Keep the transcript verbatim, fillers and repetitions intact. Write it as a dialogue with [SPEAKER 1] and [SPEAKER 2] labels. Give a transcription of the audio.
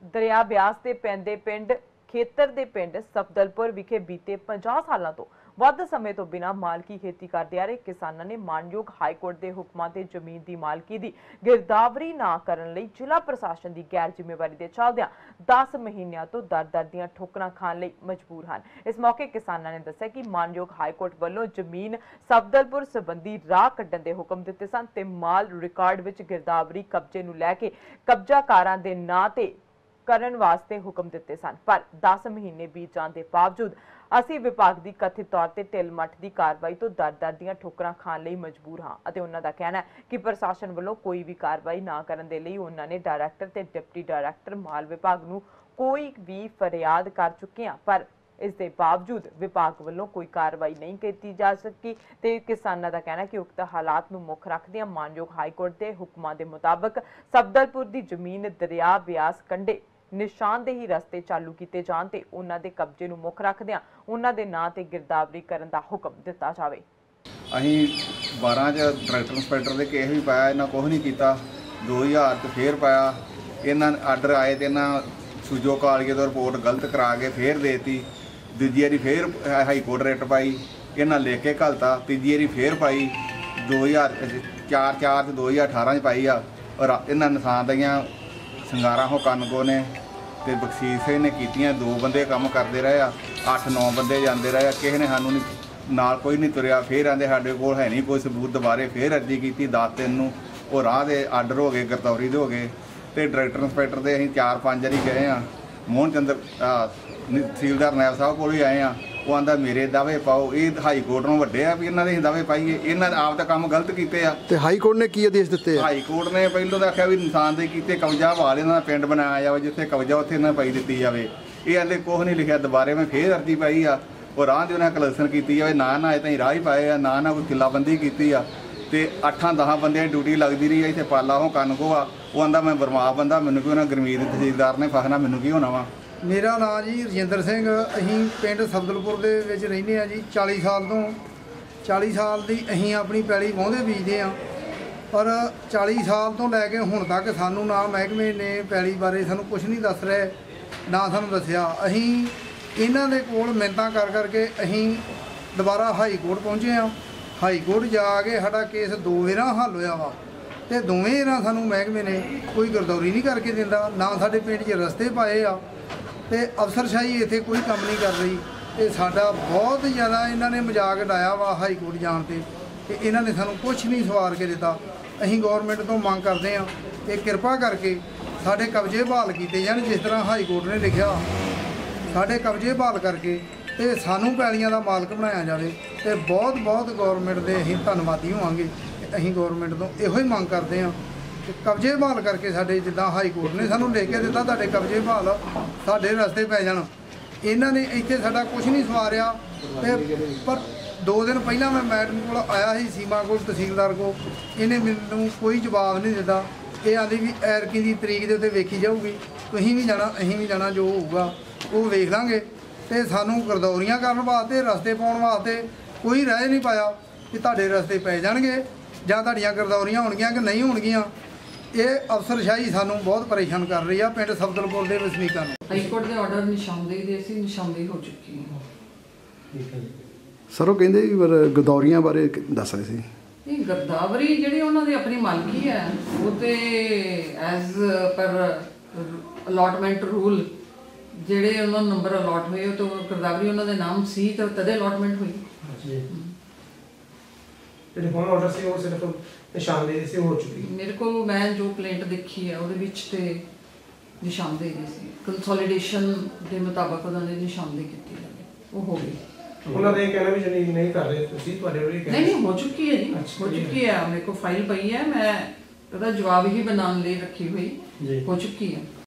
[SPEAKER 1] दरिया ब्यास के पैंदे पिंड खेतर के पिंड सफदलपुर विखे बीते पचास सालों तो ਵੱਧ समय तो बिना मालकी खेती करते आ रहे किसानों ने मानयोग हाईकोर्ट के हुक्मां ते जमीन की मालकी की गिरदावरी ना करन लई जिला प्रशासन की गैर जिम्मेवारी के चलदियां दस महीनों तो दर दर दीयां ठोकरां खाण लई मजबूर हैं। इस मौके किसानों ने दस्सिया कि मानयोग हाईकोर्ट वालों जमीन सफदलपुर संबंधी राह कड्ढण के हुक्म दिते सन ते माल रिकॉर्ड विच गिरदावरी कब्जे नूं लैके कब्जाकारां दे नां ते करन वास्ते हुक्म दिते सन, पर दस महीने बीत जाने के बावजूद असी विभाग की कथित तौर पर ढिल मठ की कार्रवाई तो दर दर दीयां ठोकरां खाण लई मजबूर हाँ अते उन्हां दा कहना है कि प्रशासन वालों कोई भी कार्रवाई ना करन दे लई उन्होंने डायरैक्टर ते डिप्टी डायरैक्टर माल विभाग नूं कोई भी फरियाद कर चुके हैं, पर इसके बावजूद विभाग वालों कोई कार्रवाई नहीं की जा सकी। तो किसानों का कहना है कि उक्त हालात नूं मुख रखदियां मानयोग हाईकोर्ट के हुक्मां के मुताबिक सफदलपुर की जमीन दरिया ब्यास कंढे निशानदेही रस्ते चालू किए जाण ते उन्हां दे कब्जे नूं मुख रखदियां उन्हां दे नां ते गिरदावरी करन दा हुक्म दिता जावे।
[SPEAKER 2] अहीं बारह च डायरैक्टर इंस्पैक्टर दे केस भी पाया, इन्हां कुछ नहीं कीता। दो हज़ार च फिर पाया, इन्हां आर्डर आए तो इन्हां सूजो कालिए तो रिपोर्ट गलत करा के फिर देती। दूजी बारी फिर हाई कोर्ट रिट पाई, इन्हां लिख के घलता। तीजी बारी फिर पाई दो हज़ार चार चार च दो हज़ार अठारह च पाई आ। और इन्हां निशानदेहियां संगारा हो कानगो ने ते बख्शीश सिंह ने कीतियां। दो बंदे काम करते रहे, अठ नौ बंदे जाते रहे, किसी ने सानू नहीं नाल कोई नहीं तुरया। फिर आंदे साडे कोल है नहीं कोई सबूत, दोबारे फिर अर्जी की दस तीन नूं वो राह दे आर्डर हो गए, गिरदौरी दे हो गए। तो डायरैक्टर इंस्पैक्टर दे असीं चार पांच वारी गए हाँ। मोहन चंद्र तहसीलदार नायब साहब कोल भी आए हाँ, वो आंदा मेरे दावे पाओ। ये हाई कोर्ट नूं वड्डे आ भी इन्हां दे दावे पाईए, इन्हां आप तो काम गलत कीते आ।
[SPEAKER 3] ते हाई कोर्ट ने की आदेश दिते?
[SPEAKER 2] हाई कोर्ट ने पहलों तो आख्या भी निशानदेही कीते, कब्जा हवाले इन्हां दा पिंड बनाया जाए, जिथे कब्जा उत्थे इन्हां पाई दित्ती जावे। ये आंदे कुछ नहीं लिखिया, दोबारे मैं फिर अर्जी पाई आ और राह दी उन्हें कलैक्शन की जाए। ना ना अजे ताईं राह ही पाए आ, ना ना कोई किलाबंदी की आ। तो अठां दस बंदे ड्यूटी लगती रही है। इतने पाला हो कानगो आ, वो आंदा मैं बरमाफ बंदा, मैनूं की होना, गुरमीत तहसीलदार ने फसना, मैनूं की होना वा।
[SPEAKER 4] मेरा नाम जी रजिंदर सिंह, अहीं पिंड सफदलपुर दे विच रहिंदे आ जी। चालीस साल तो चालीस साल दी अहीं अपनी पैली वाहुंदे बीजदे आ, पर चालीस साल तो लैके हुण तक सानूं ना महकमे ने पैली बारे सानूं कुछ नहीं दस रहे, ना सानूं दस्सिया। अहीं इन्हां दे कोल मिन्नतां कर करके अहीं दोबारा हाई कोर्ट पहुंचे आ। हाई कोर्ट जाके साडा केस दो वार हल होया वा, ते दोवें वार सानूं महकमे ने कोई गिरदौरी नहीं करके दिंदा, ना साडे पिंड 'च रस्ते पाए आ। तो अफसरशाही इत्थे कोई काम नहीं कर रही। तो साडा बहुत ज़्यादा इन्होंने मजाक उड़ाया वा हाई कोर्ट जाण ते, कि इन्होंने सानूं कुछ नहीं सवार के दिता। असीं गौरमेंट तो मंग करते हैं कि किरपा करके साडे कब्जे बहाल किए जाण, जिस तरह हाई कोर्ट ने लिखिया साडे कब्जे बहाल करके ते सानूं पैलियां दा मालक बनाया जाए। तो बहुत बहुत गौरमेंट दे असीं धन्नवादी होवांगे। असीं गौरमेंट तो इहो ही मंग करते हैं कि कब्जे बहाल करके साडे जिद्दां हाई कोर्ट ने सानूं लिख के दिता तुहाडे कब्जे बहाल, साडे रस्ते पै जाण। इन्हां ने इत्थे साडा कुछ नहीं सवारिया। ते पर दो दिन पहला मैं मैडम कोल आया ही, सीमा कोल तहसीलदार को, इन्हें मैनूं कोई जवाब नहीं दिता। ये आंदी भी ऐरकी की तरीक दे उत्ते वेखी जाऊगी, तुसीं भी जाना असीं भी जाना, जो होऊगा वो वेख लांगे। तो सानूं गिरदौरियां करन वास्ते, रस्ते पाउण वास्ते कोई राह नहीं पाया कि तुहाडे रस्ते पै जाणगे जां तुहाडीआं गिरदौरियां होणगीआं कि नहीं होणगीआं। ये अफसरशाही सानूं बहुत परेशान कर रही है पिंड सफदलपुर के वसनीकां नूं।
[SPEAKER 5] हाईकोर्ट के ऑर्डर निशानदेही दे सी, निशानदेही हो चुकी है।
[SPEAKER 3] सर वो कहंदे कि पर गिरदौरियां बारे दस रहे सी।
[SPEAKER 5] ये गिरदावरी जिहड़ी उन्हां दी अपनी मालकी है, वो तो एज पर अलॉटमेंट रूल जिहड़े उन्हां नूं नंबर अलॉट होए तो गिरदावरी उन्हां दे नाम सी, तो तदे अलॉटमेंट हुई।
[SPEAKER 6] ऑर्डर से और सिर्फ निशानदेही से हो चुकी है।
[SPEAKER 5] मेरे को मैं जो प्लेंट देखी है ਉਹਦੇ ਵਿੱਚ ਤੇ ਨਿਸ਼ਾਨਦੇਹੀ ਸੀ, ਕੰਸੋਲੀਡੇਸ਼ਨ ਦੇ ਮੁਤਾਬਕ ਉਹਨਾਂ ਨੇ ਨਿਸ਼ਾਨਦੇਹੀ ਕੀਤੀ ਹੈ, ਉਹ ਹੋ ਗਈ।
[SPEAKER 6] ਉਹਨਾਂ ਦੇ ਕਹਿਣਾ ਵੀ ਜਿਹੜੀ ਨਹੀਂ ਕਰ ਰਹੇ ਤੁਸੀਂ, ਤੁਹਾਡੇ ਵੱਲੋਂ
[SPEAKER 5] ਨਹੀਂ ਨਹੀਂ ਹੋ ਚੁੱਕੀ ਹੈ ਜੀ, ਹੋ ਚੁੱਕੀ ਹੈ। ਮੇਰੇ ਕੋ ਫਾਈਲ ਪਈ ਹੈ, ਮੈਂ ਉਹਦਾ ਜਵਾਬ ਹੀ ਬਣਾਉਣ ਲਈ ਰੱਖੀ ਹੋਈ, ਹੋ ਚੁੱਕੀ ਹੈ।